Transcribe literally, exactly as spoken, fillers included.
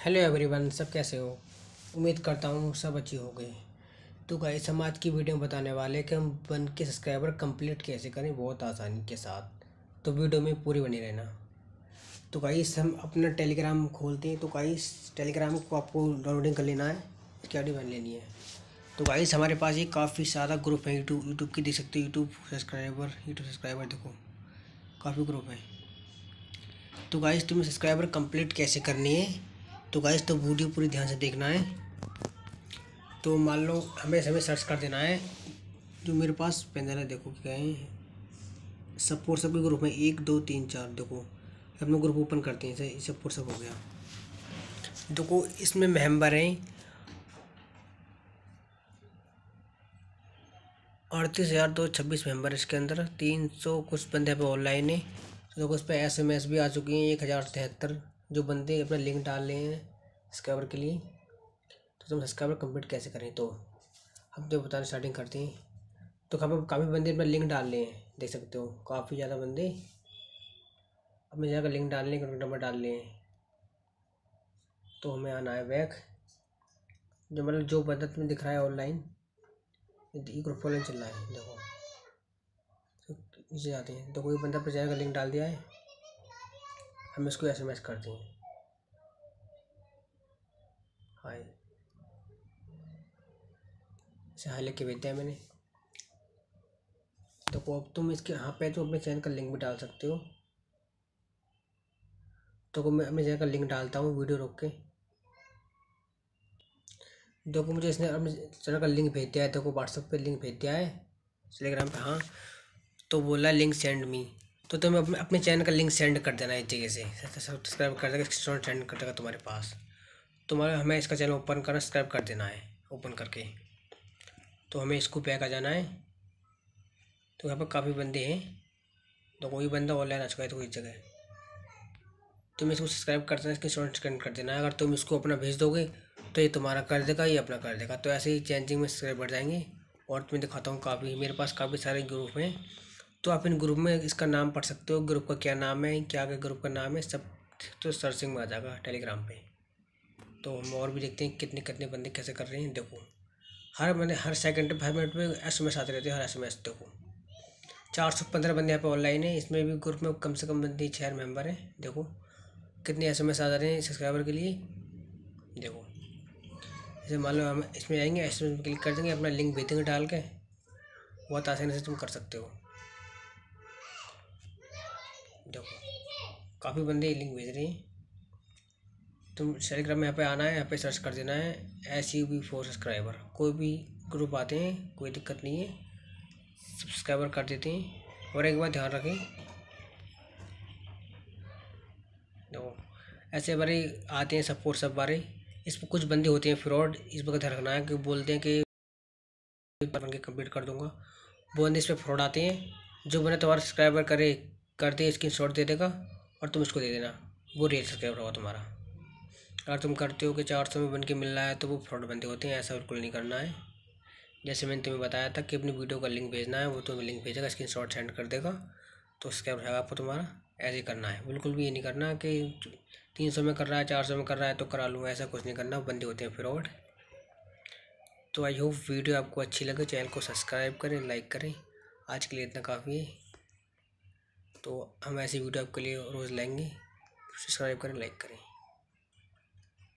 Hello everyone, सब कैसे हो। उम्मीद करता हूँ सब अच्छी हो गई। तो गाइस, हम आज की वीडियो में बताने वाले हैं कि हम वन के सब्सक्राइबर कंप्लीट कैसे करें बहुत आसानी के साथ। तो वीडियो में पूरी बनी रहना। तो गाइस, हम अपना टेलीग्राम खोलते हैं। तो गाइस, टेलीग्राम को आपको डाउनलोडिंग कर लेना है, इसकी आई डी बन लेनी है। तो गाइस, हमारे पास ये काफ़ी सारा ग्रुप है। यूट्यूब यूट्यूब की देख सकते हो, यूट्यूब सब्सक्राइबर यूट्यूब सब्सक्राइबर देखो, काफ़ी ग्रुप है। तो गाइस, तुम्हें सब्सक्राइबर कंप्लीट कैसे करनी है, तो गाइस तो वीडियो पूरी ध्यान से देखना है। तो मान लो हमें हमें सर्च कर देना है। जो मेरे पास पैनल है देखो क्या है, सपोर्ट सब के ग्रुप में एक दो तीन चार देखो। अपना ग्रुप ओपन करते हैं, जैसे सपोर्ट सब हो गया। देखो इसमें मेंबर हैं अड़तीस हज़ार दो छब्बीस मेम्बर। इसके अंदर तीन सौ कुछ बंदे पे ऑनलाइन है। तो देखो इस पर एस एम एस भी आ चुकी हैं एक हज़ार तिहत्तर। जो बंदे अपना लिंक डाल रहे हैं सब्सक्राइबर के लिए। तो तुम सब्सक्राइबर कंप्लीट कैसे करें, तो हम जो बताने स्टार्टिंग करते हैं। तो काफ़ी काफ़ी बंदे अपना लिंक डाल रहे हैं, देख सकते हो काफ़ी ज़्यादा बंदे अपने जगह लिंक डालने का नंबर डाल रहे हैं। तो हमें आना है बैक। जो मतलब जो बंदा तुम्हें दिख रहा है ऑनलाइन, ये ग्रुप ऑनलाइन चल रहा है देखो। तो नीचे जाते हैं तो कोई बंदा अपने जगह का लिंक डाल दिया है, हम इसको एस एम एस करते हैं हाय। इसे हाई लिख के भेज दिया मैंने। देखो अब तुम इसके यहाँ पे तो अपने चैनल का लिंक भी डाल सकते हो। तो मैं अपने चैनल का लिंक डालता हूँ वीडियो रोक के। देखो मुझे इसने अपने चैनल का लिंक भेज दिया है। देखो व्हाट्सएप पे लिंक भेज दिया है, टेलीग्राम पे। हाँ, तो बोला लिंक सेंड मी। तो तुम्हें अपने अपने चैनल का लिंक सेंड कर देना है इस जगह से। सब्सक्राइब कर देगा, स्क्रीनशॉट सेंड कर देगा तुम्हारे पास। तुम्हारे हमें इसका चैनल ओपन करना, सब्सक्राइब कर देना है ओपन करके। तो हमें इसको बैक आ जाना है। तो यहाँ पर काफ़ी बंदे हैं, तो कोई बंदा ऑनलाइन आ चुका है। तो इस जगह तुम इसको सब्सक्राइब कर देना, इसके शॉर्ट स्कैन कर देना है। अगर तुम इसको अपना भेज दोगे तो ये तुम्हारा कर देगा, ये अपना कर देगा। तो ऐसे ही चेंजिंग में सब्सक्राइब बढ़ जाएंगे। और तुम्हें दिखाता हूँ, काफ़ी मेरे पास काफ़ी सारे ग्रुप हैं। तो आप इन ग्रुप में इसका नाम पढ़ सकते हो, ग्रुप का क्या नाम है, क्या क्या ग्रुप का नाम है सब। तो सर्चिंग में आ जाएगा टेलीग्राम पे। तो हम और भी देखते हैं कितने कितने बंदे कैसे कर रहे हैं। देखो हर बंदे हर सेकंड फाइव मिनट में एस एम एस आते रहते हैं, हर एस एम एस। देखो चार सौ पंद्रह बंदे यहाँ पे ऑनलाइन है। इसमें भी ग्रुप में कम से कम बंदे छः मेंबर हैं। देखो कितने एस एम एस आ जा रहे हैं सब्सक्राइबर के लिए। देखो जैसे मान लो हम इसमें आएंगे, एस एम एस क्लिक कर देंगे, अपना लिंक भेज देंगे डाल के। बहुत आसानी से तुम कर सकते हो। देखो काफ़ी बंदे लिंक भेज रहे हैं। तुम टेलीग्राम में यहाँ पे आना है, यहाँ पे सर्च कर देना है S U B four subscriber. कोई भी ग्रुप आते हैं, कोई दिक्कत नहीं है, सब्सक्राइबर कर देते हैं। और एक बात ध्यान रखें, देखो ऐसे बारे आते हैं सपोर्ट सब बारे। इस पर कुछ बंदे होते हैं फ्रॉड, इस पर ध्यान रखना है कि बोलते हैं कि बन के कंप्लीट कर दूंगा। वो बंदे इस पर फ्रॉड आते हैं। जो बंदा तुम्हारा सब्सक्राइबर करे कर दे, स्क्रीन शॉट दे देगा और तुम इसको दे देना, वो रियल सब्सक्राइबर होगा तुम्हारा। अगर तुम करते हो कि चार सौ में बन के मिल रहा है, तो वो फ्रॉड बंदे होते हैं। ऐसा बिल्कुल नहीं करना है। जैसे मैंने तुम्हें बताया था कि अपनी वीडियो का लिंक भेजना है, वो तुम्हें लिंक भेजेगा, स्क्रीन शॉट सेंड कर देगा, तो सब्सक्राइब रहेगा आपको तुम्हारा। ऐसे ही करना है, बिल्कुल भी ये नहीं करना कि तीन सौ में कर रहा है, चार सौ में कर रहा है तो करा लूँगा। ऐसा कुछ नहीं करना, बंदे होते हैं फ्रॉड। तो आई होप वीडियो आपको अच्छी लगे। चैनल को सब्सक्राइब करें, लाइक करें। आज के लिए इतना काफ़ी है। तो हम ऐसी वीडियो आपके लिए रोज़ लाएंगे। सब्सक्राइब करें, लाइक करें।